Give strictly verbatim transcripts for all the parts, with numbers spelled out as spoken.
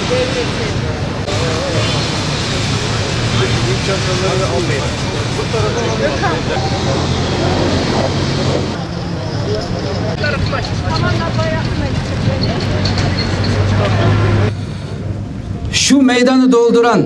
Şu meydanı dolduran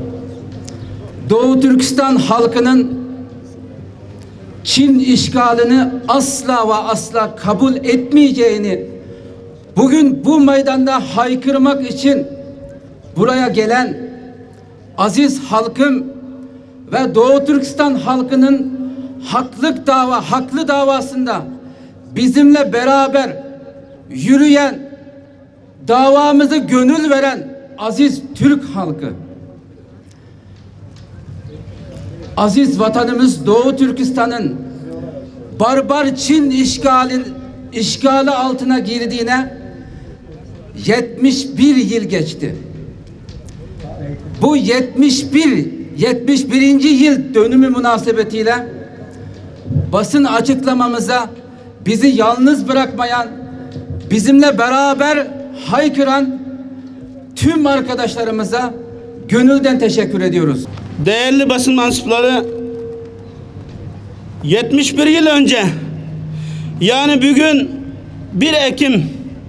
Doğu Türkistan halkının Çin işgalini asla ve asla kabul etmeyeceğini bugün bu meydanda haykırmak için buraya gelen aziz halkım ve Doğu Türkistan halkının haklık dava, haklı davasında bizimle beraber yürüyen, davamızı gönül veren aziz Türk halkı. Aziz vatanımız Doğu Türkistan'ın barbar Çin işgali, işgali altına girdiğine yetmiş bir yıl geçti. Bu yetmiş bir yetmiş birinci yıl dönümü münasebetiyle basın açıklamamıza bizi yalnız bırakmayan, bizimle beraber haykıran tüm arkadaşlarımıza gönülden teşekkür ediyoruz. Değerli basın mensupları, yetmiş bir yıl önce, yani bugün bir Ekim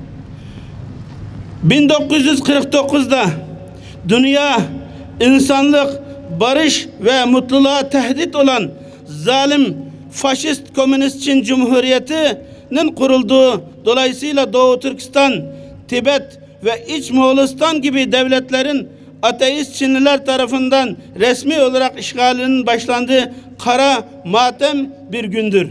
bin dokuz yüz kırk dokuz'da dünya, insanlık, barış ve mutluluğa tehdit olan zalim faşist komünist Çin Cumhuriyeti'nin kurulduğu, dolayısıyla Doğu Türkistan, Tibet ve İç Moğolistan gibi devletlerin ateist Çinliler tarafından resmi olarak işgalinin başlandığı kara matem bir gündür.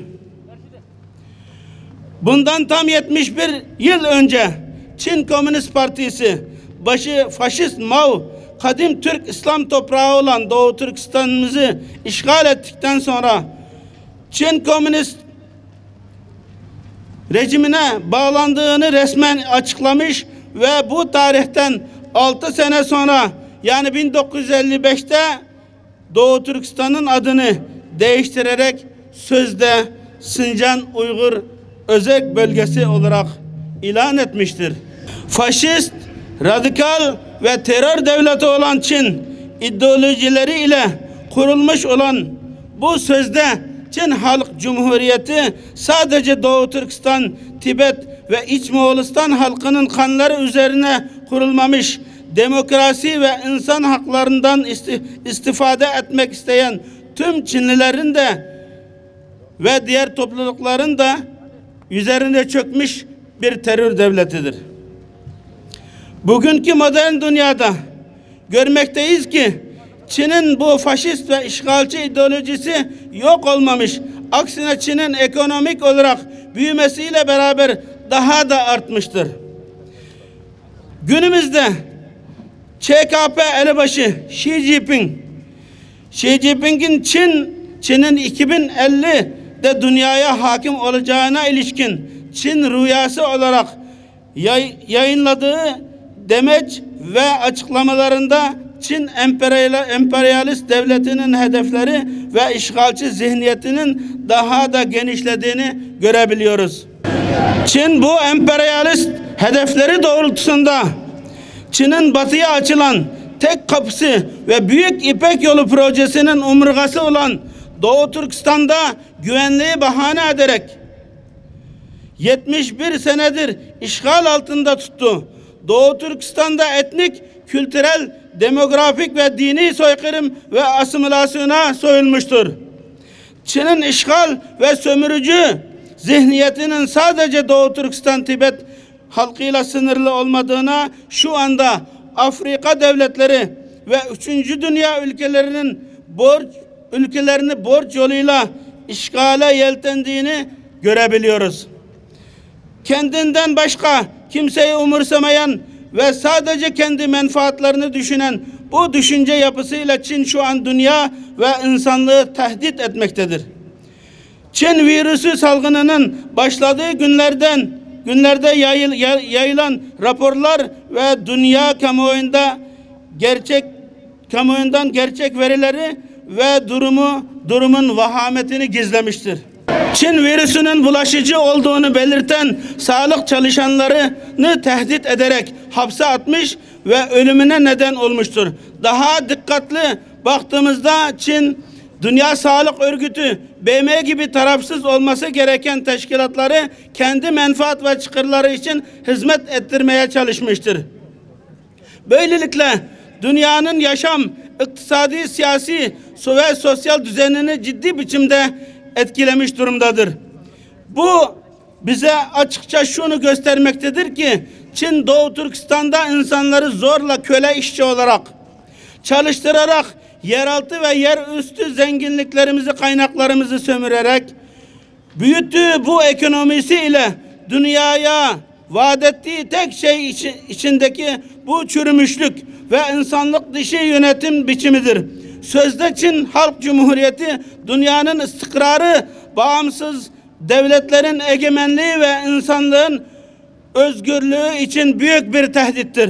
Bundan tam yetmiş bir yıl önce Çin Komünist Partisi başı faşist Mao, kadim Türk İslam toprağı olan Doğu Türkistan'ımızı işgal ettikten sonra Çin Komünist rejimine bağlandığını resmen açıklamış ve bu tarihten altı sene sonra, yani bin dokuz yüz elli beş'te Doğu Türkistan'ın adını değiştirerek sözde Sincan Uygur Özerk Bölgesi olarak ilan etmiştir. Faşist, radikal ve terör devleti olan Çin ideolojileri ile kurulmuş olan bu sözde Çin Halk Cumhuriyeti sadece Doğu Türkistan, Tibet ve İç Moğolistan halkının kanları üzerine kurulmamış, demokrasi ve insan haklarından istifade etmek isteyen tüm Çinlilerin de ve diğer toplulukların da üzerine çökmüş bir terör devletidir. Bugünkü modern dünyada görmekteyiz ki Çin'in bu faşist ve işgalci ideolojisi yok olmamış. Aksine Çin'in ekonomik olarak büyümesiyle beraber daha da artmıştır. Günümüzde Ç K P elebaşı Xi Jinping, Xi Jinping'in Çin, Çin'in iki bin elli'de dünyaya hakim olacağına ilişkin Çin rüyası olarak yay, yayınladığı demeç ve açıklamalarında Çin emperyalist devletinin hedefleri ve işgalci zihniyetinin daha da genişlediğini görebiliyoruz. Çin bu emperyalist hedefleri doğrultusunda Çin'in batıya açılan tek kapısı ve Büyük İpek Yolu projesinin omurgası olan Doğu Türkistan'da güvenliği bahane ederek yetmiş bir senedir işgal altında tuttu. Doğu Türkistan'da etnik, kültürel, demografik ve dini soykırım ve asimilasyona soyulmuştur. Çin'in işgal ve sömürücü zihniyetinin sadece Doğu Türkistan, Tibet halkıyla sınırlı olmadığına şu anda Afrika devletleri ve üçüncü dünya ülkelerinin borç ülkelerini borç yoluyla işgale yeltendiğini görebiliyoruz. Kendinden başka kimseyi umursamayan ve sadece kendi menfaatlerini düşünen bu düşünce yapısıyla Çin şu an dünya ve insanlığı tehdit etmektedir. Çin virüsü salgınının başladığı günlerden günlerde yayıl, yayılan raporlar ve dünya kamuoyunda gerçek kamuoyundan gerçek verileri ve durumu durumun vahametini gizlemiştir. Çin virüsünün bulaşıcı olduğunu belirten sağlık çalışanlarını tehdit ederek hapse atmış ve ölümüne neden olmuştur. Daha dikkatli baktığımızda Çin, Dünya Sağlık Örgütü, B M gibi tarafsız olması gereken teşkilatları kendi menfaat ve çıkarları için hizmet ettirmeye çalışmıştır. Böylelikle dünyanın yaşam, iktisadi, siyasi ve sosyal düzenini ciddi biçimde etkilemiş durumdadır. Bu bize açıkça şunu göstermektedir ki Çin Doğu Türkistan'da insanları zorla köle işçi olarak çalıştırarak yeraltı ve yerüstü zenginliklerimizi, kaynaklarımızı sömürerek büyüttüğü bu ekonomisi ile dünyaya vaat ettiği tek şey içindeki bu çürümüşlük ve insanlık dışı yönetim biçimidir. Sözde Çin Halk Cumhuriyeti dünyanın istikrarı, bağımsız devletlerin egemenliği ve insanlığın özgürlüğü için büyük bir tehdittir.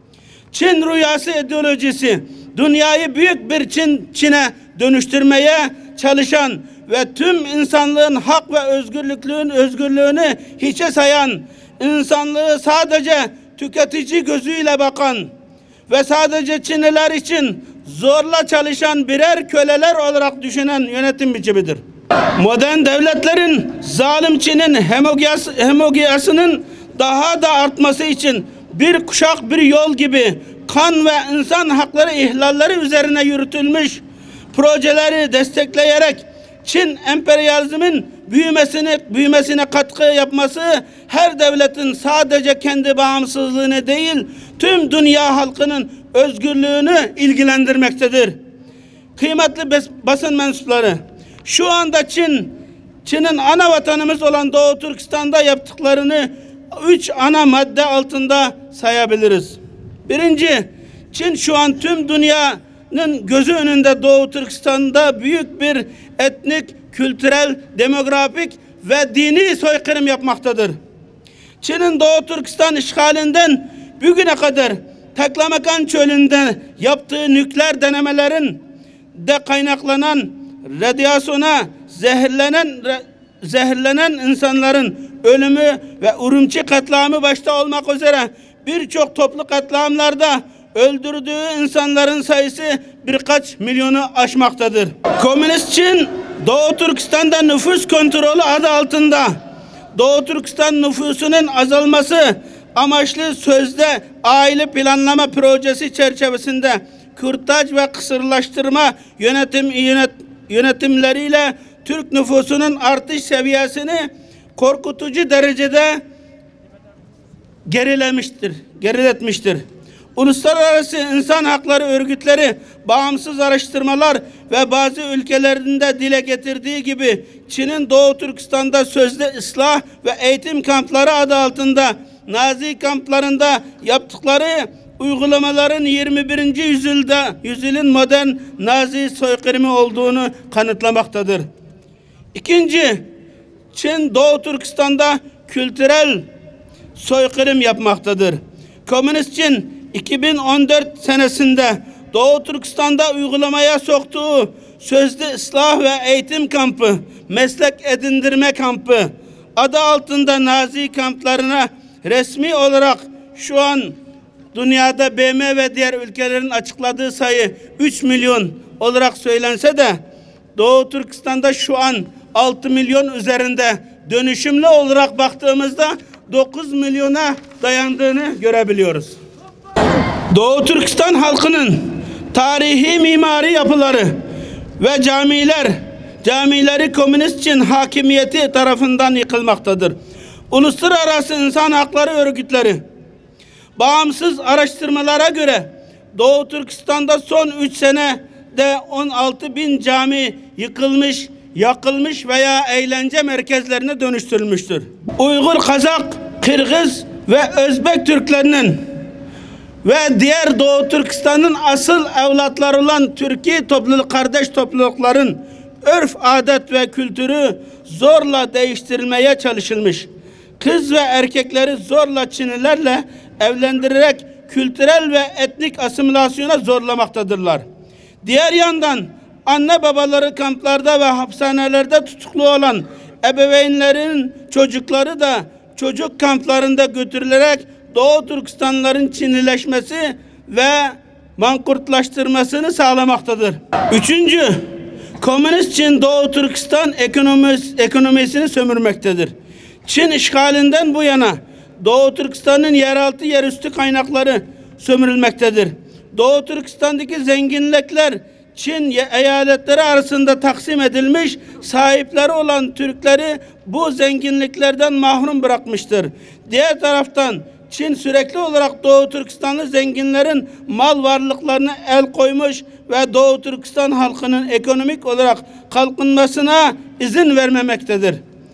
Çin rüyası ideolojisi dünyayı büyük bir Çin Çin'e dönüştürmeye çalışan ve tüm insanlığın hak ve özgürlüğün özgürlüğünü hiçe sayan, insanlığı sadece tüketici gözüyle bakan ve sadece Çinliler için zorla çalışan birer köleler olarak düşünen yönetim biçimidir. Modern devletlerin zalim Çin'in hegemonyasının daha da artması için bir kuşak bir yol gibi kan ve insan hakları ihlalleri üzerine yürütülmüş projeleri destekleyerek Çin emperyalizmin büyümesine, büyümesine katkı yapması her devletin sadece kendi bağımsızlığını değil tüm dünya halkının özgürlüğünü ilgilendirmektedir. Kıymetli basın mensupları, şu anda Çin, Çin'in ana vatanımız olan Doğu Türkistan'da yaptıklarını üç ana madde altında sayabiliriz. Birinci, Çin şu an tüm dünyanın gözü önünde Doğu Türkistan'da büyük bir etnik, kültürel, demografik ve dini soykırım yapmaktadır. Çin'in Doğu Türkistan işgalinden bugüne kadar Taklamakan çölünde yaptığı nükleer denemelerin de kaynaklanan radyasyona zehirlenen zehirlenen insanların ölümü ve Urumçi katliamı başta olmak üzere birçok toplu katliamlarda öldürdüğü insanların sayısı birkaç milyonu aşmaktadır. Komünist Çin, Doğu Türkistan'da nüfus kontrolü adı altında Doğu Türkistan nüfusunun azalması amaçlı sözde aile planlama projesi çerçevesinde kürtaj ve kısırlaştırma yönetim yönet, yönetimleriyle Türk nüfusunun artış seviyesini korkutucu derecede gerilemiştir, geriletmiştir. Uluslararası insan hakları örgütleri, bağımsız araştırmalar ve bazı ülkelerinde dile getirdiği gibi Çin'in Doğu Türkistan'da sözde ıslah ve eğitim kampları adı altında Nazi kamplarında yaptıkları uygulamaların yirmi birinci yüzyılda yüzyılın modern Nazi soykırımı olduğunu kanıtlamaktadır. İkinci, Çin Doğu Türkistan'da kültürel soykırım yapmaktadır. Komünist Çin iki bin on dört senesinde Doğu Türkistan'da uygulamaya soktuğu sözlü ıslah ve eğitim kampı, meslek edindirme kampı adı altında Nazi kamplarına resmi olarak şu an dünyada B M ve diğer ülkelerin açıkladığı sayı üç milyon olarak söylense de Doğu Türkistan'da şu an altı milyon üzerinde, dönüşümlü olarak baktığımızda dokuz milyona dayandığını görebiliyoruz. Doğu Türkistan halkının tarihi mimari yapıları ve camiler, camileri Komünist Çin hakimiyeti tarafından yıkılmaktadır. Uluslararası insan hakları örgütleri bağımsız araştırmalara göre Doğu Türkistan'da son üç senede on altı bin cami yıkılmış, yakılmış veya eğlence merkezlerine dönüştürülmüştür. Uygur, Kazak, Kırgız ve Özbek Türklerinin ve diğer Doğu Türkistan'ın asıl evlatları olan Türkiye topluluk, kardeş toplulukların örf, adet ve kültürü zorla değiştirilmeye çalışılmış. Kız ve erkekleri zorla Çinlilerle evlendirerek kültürel ve etnik asimilasyona zorlamaktadırlar. Diğer yandan anne babaları kamplarda ve hapishanelerde tutuklu olan ebeveynlerin çocukları da çocuk kamplarında götürülerek Doğu Türkistanlıların Çinlileşmesi ve mankurtlaştırmasını sağlamaktadır. Üçüncü, Komünist Çin Doğu Türkistan ekonomisi, ekonomisini sömürmektedir. Çin işgalinden bu yana Doğu Türkistan'ın yeraltı yerüstü kaynakları sömürülmektedir. Doğu Türkistan'daki zenginlikler Çin eyaletleri arasında taksim edilmiş, sahipleri olan Türkleri bu zenginliklerden mahrum bırakmıştır. Diğer taraftan Çin sürekli olarak Doğu Türkistanlı zenginlerin mal varlıklarına el koymuş ve Doğu Türkistan halkının ekonomik olarak kalkınmasına izin vermemektedir.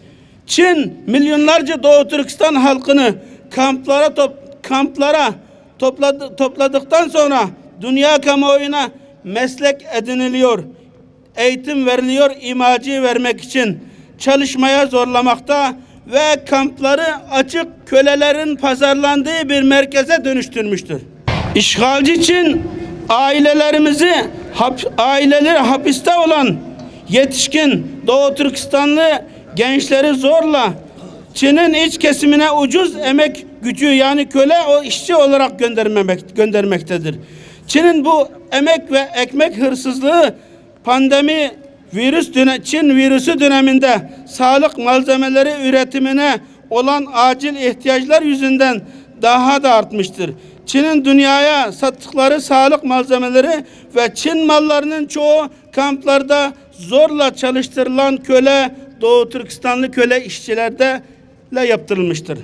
Çin milyonlarca Doğu Türkistan halkını kamplara top, kamplara topladı, topladıktan sonra dünya kamuoyuna meslek ediniliyor, eğitim veriliyor, imajı vermek için çalışmaya zorlamakta ve kampları açık kölelerin pazarlandığı bir merkeze dönüştürmüştür. İşgalci Çin ailelerimizi, hap, aileleri hapiste olan yetişkin Doğu Türkistanlı gençleri zorla Çin'in iç kesimine ucuz emek gücü yani köle o işçi olarak göndermemek, göndermektedir. Çin'in bu emek ve ekmek hırsızlığı pandemi virüs dönem, Çin virüsü döneminde sağlık malzemeleri üretimine olan acil ihtiyaçlar yüzünden daha da artmıştır. Çin'in dünyaya sattıkları sağlık malzemeleri ve Çin mallarının çoğu kamplarda zorla çalıştırılan köle, Doğu Türkistanlı köle işçilerde yaptırılmıştır.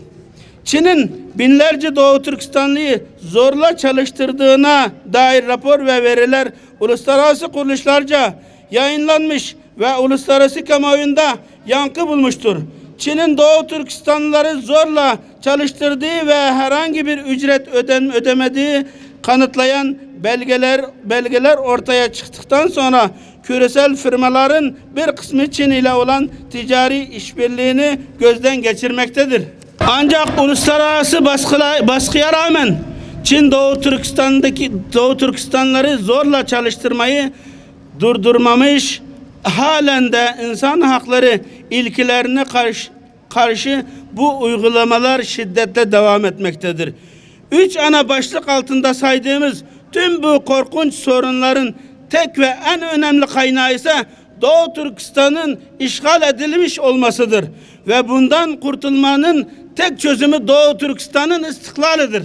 Çin'in binlerce Doğu Türkistanlıyı zorla çalıştırdığına dair rapor ve veriler uluslararası kuruluşlarca yayınlanmış ve uluslararası kamuoyunda yankı bulmuştur. Çin'in Doğu Türkistanlıları zorla çalıştırdığı ve herhangi bir ücret öden, ödemediği kanıtlayan belgeler belgeler ortaya çıktıktan sonra küresel firmaların bir kısmı Çin ile olan ticari işbirliğini gözden geçirmektedir. Ancak uluslararası baskıla, baskıya rağmen Çin Doğu Türkistan'daki Doğu Türkistanları zorla çalıştırmayı durdurmamış, halen de insan hakları ilkelerine karşı, karşı bu uygulamalar şiddetle devam etmektedir. Üç ana başlık altında saydığımız tüm bu korkunç sorunların tek ve en önemli kaynağı ise Doğu Türkistan'ın işgal edilmiş olmasıdır. Ve bundan kurtulmanın tek çözümü Doğu Türkistan'ın istiklalidir.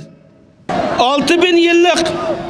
Altı bin yıllık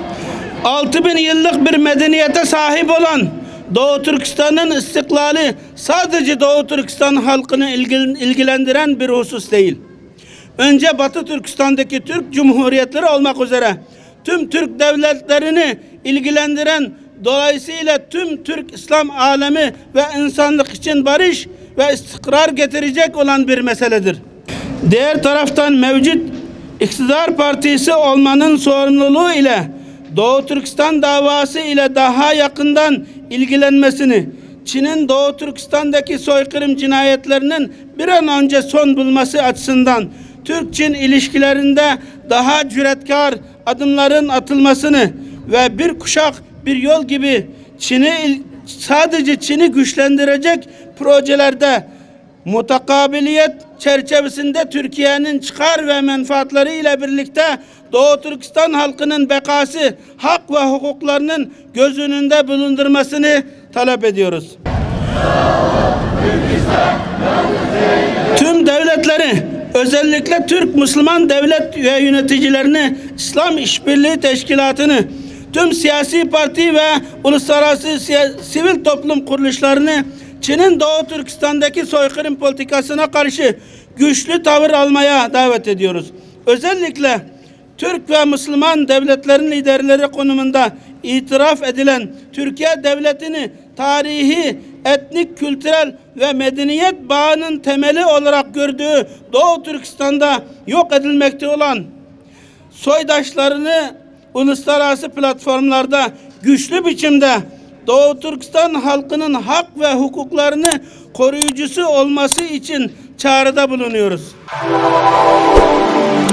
altı bin yıllık bir medeniyete sahip olan Doğu Türkistan'ın istiklali sadece Doğu Türkistan halkını ilgilendiren bir husus değil. Önce Batı Türkistan'daki Türk Cumhuriyetleri olmak üzere tüm Türk devletlerini ilgilendiren, dolayısıyla tüm Türk İslam alemi ve insanlık için barış ve istikrar getirecek olan bir meseledir. Diğer taraftan mevcut iktidar partisi olmanın sorumluluğu ile Doğu Türkistan davası ile daha yakından ilgilenmesini, Çin'in Doğu Türkistan'daki soykırım cinayetlerinin bir an önce son bulması açısından Türk-Çin ilişkilerinde daha cüretkar adımların atılmasını ve bir kuşak bir yol gibi Çin'i sadece Çin'i güçlendirecek projelerde mutakabiliyet çerçevesinde Türkiye'nin çıkar ve menfaatları ile birlikte Doğu Türkistan halkının bekası, hak ve hukuklarının göz önünde bulundurmasını talep ediyoruz. Tüm devletleri, özellikle Türk Müslüman devlet ve yöneticilerini, İslam İşbirliği Teşkilatı'nı, tüm siyasi parti ve uluslararası sivil toplum kuruluşlarını Çin'in Doğu Türkistan'daki soykırım politikasına karşı güçlü tavır almaya davet ediyoruz. Özellikle Türk ve Müslüman devletlerin liderleri konumunda itiraf edilen Türkiye Devleti'ni tarihi, etnik, kültürel ve medeniyet bağının temeli olarak gördüğü Doğu Türkistan'da yok edilmekte olan soydaşlarını uluslararası platformlarda güçlü biçimde Doğu Türkistan halkının hak ve hukuklarını koruyucusu olması için çağrıda bulunuyoruz.